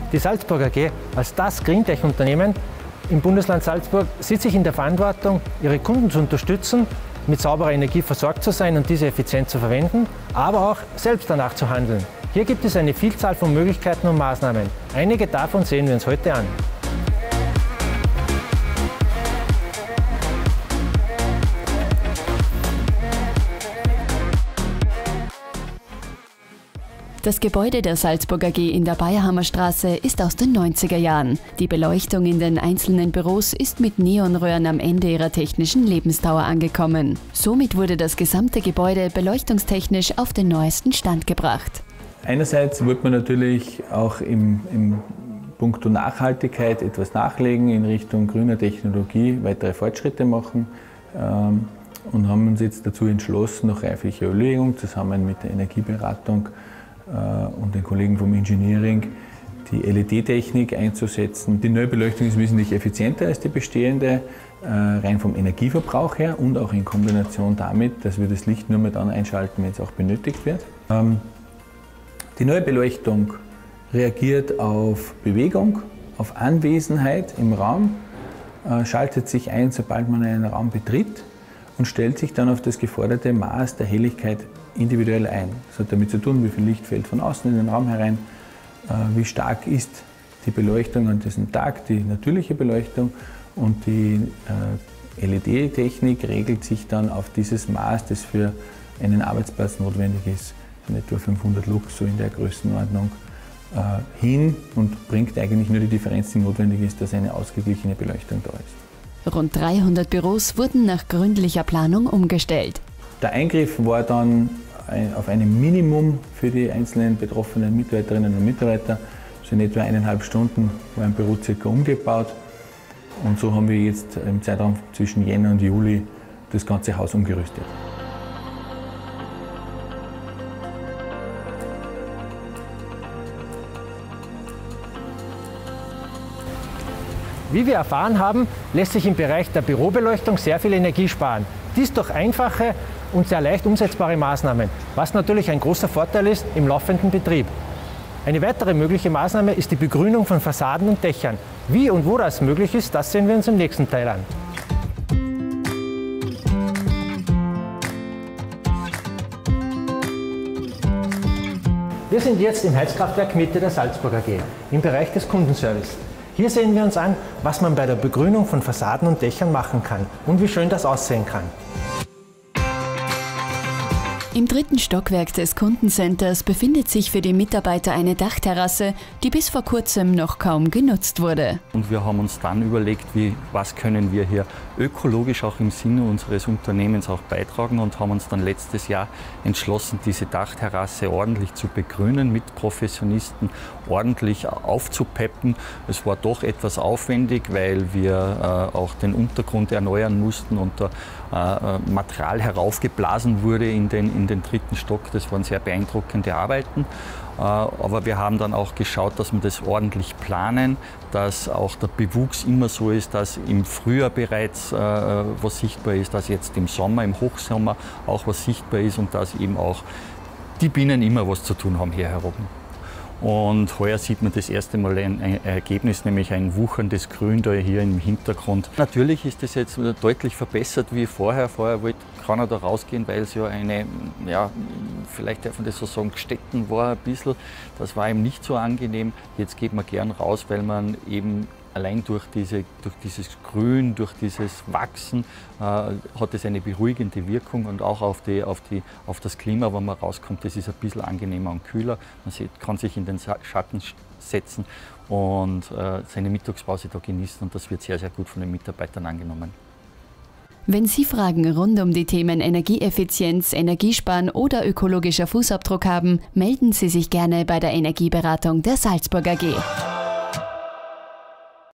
Die Salzburg AG als das Greentech-Unternehmen im Bundesland Salzburg sieht sich in der Verantwortung, ihre Kunden zu unterstützen, mit sauberer Energie versorgt zu sein und diese effizient zu verwenden, aber auch selbst danach zu handeln. Hier gibt es eine Vielzahl von Möglichkeiten und Maßnahmen. Einige davon sehen wir uns heute an. Das Gebäude der Salzburg AG in der Bayerhammer Straße ist aus den 90er Jahren. Die Beleuchtung in den einzelnen Büros ist mit Neonröhren am Ende ihrer technischen Lebensdauer angekommen. Somit wurde das gesamte Gebäude beleuchtungstechnisch auf den neuesten Stand gebracht. Einerseits wird man natürlich auch im Punkto Nachhaltigkeit etwas nachlegen, in Richtung grüner Technologie weitere Fortschritte machen und haben uns jetzt dazu entschlossen, nach reiflicher Überlegung zusammen mit der Energieberatung und den Kollegen vom Engineering die LED-Technik einzusetzen. Die neue Beleuchtung ist wesentlich effizienter als die bestehende, rein vom Energieverbrauch her und auch in Kombination damit, dass wir das Licht nur mehr dann einschalten, wenn es auch benötigt wird. Die neue Beleuchtung reagiert auf Bewegung, auf Anwesenheit im Raum, schaltet sich ein, sobald man einen Raum betritt und stellt sich dann auf das geforderte Maß der Helligkeit individuell ein. Das hat damit zu tun, wie viel Licht fällt von außen in den Raum herein, wie stark ist die Beleuchtung an diesem Tag, die natürliche Beleuchtung, und die LED-Technik regelt sich dann auf dieses Maß, das für einen Arbeitsplatz notwendig ist, von etwa 500 Lux, so in der Größenordnung, hin und bringt eigentlich nur die Differenz, die notwendig ist, dass eine ausgeglichene Beleuchtung da ist. Rund 300 Büros wurden nach gründlicher Planung umgestellt. Der Eingriff war dann auf einem Minimum für die einzelnen betroffenen Mitarbeiterinnen und Mitarbeiter. Also in etwa 1,5 Stunden war ein Büro circa umgebaut. Und so haben wir jetzt im Zeitraum zwischen Jänner und Juli das ganze Haus umgerüstet. Wie wir erfahren haben, lässt sich im Bereich der Bürobeleuchtung sehr viel Energie sparen. Dies durch einfache und sehr leicht umsetzbare Maßnahmen, was natürlich ein großer Vorteil ist im laufenden Betrieb. Eine weitere mögliche Maßnahme ist die Begrünung von Fassaden und Dächern. Wie und wo das möglich ist, das sehen wir uns im nächsten Teil an. Wir sind jetzt im Heizkraftwerk Mitte der Salzburg AG, im Bereich des Kundenservice. Hier sehen wir uns an, was man bei der Begrünung von Fassaden und Dächern machen kann und wie schön das aussehen kann. Im 3. Stockwerk des Kundencenters befindet sich für die Mitarbeiter eine Dachterrasse, die bis vor kurzem noch kaum genutzt wurde. Und wir haben uns dann überlegt, was können wir hier ökologisch auch im Sinne unseres Unternehmens auch beitragen, und haben uns dann letztes Jahr entschlossen, diese Dachterrasse ordentlich zu begrünen, mit Professionisten ordentlich aufzupeppen. Es war doch etwas aufwendig, weil wir auch den Untergrund erneuern mussten und da Material heraufgeblasen wurde in den 3. Stock. Das waren sehr beeindruckende Arbeiten. Aber wir haben dann auch geschaut, dass wir das ordentlich planen, dass auch der Bewuchs immer so ist, dass im Frühjahr bereits was sichtbar ist, dass jetzt im Sommer, im Hochsommer auch was sichtbar ist und dass eben auch die Bienen immer was zu tun haben hier herum. Und heuer sieht man das erste Mal ein Ergebnis, nämlich ein wucherndes Grün da hier im Hintergrund. Natürlich ist das jetzt deutlich verbessert wie vorher. Vorher wollte keiner da rausgehen, weil es ja eine, vielleicht darf man das so sagen, Städten war ein bisschen. Das war ihm nicht so angenehm. Jetzt geht man gern raus, weil man eben allein durch dieses Grün, durch dieses Wachsen hat es eine beruhigende Wirkung, und auch auf das Klima, wenn man rauskommt, das ist ein bisschen angenehmer und kühler. Man kann sich in den Schatten setzen und seine Mittagspause da genießen, und das wird sehr, sehr gut von den Mitarbeitern angenommen. Wenn Sie Fragen rund um die Themen Energieeffizienz, Energiesparen oder ökologischer Fußabdruck haben, melden Sie sich gerne bei der Energieberatung der Salzburg AG.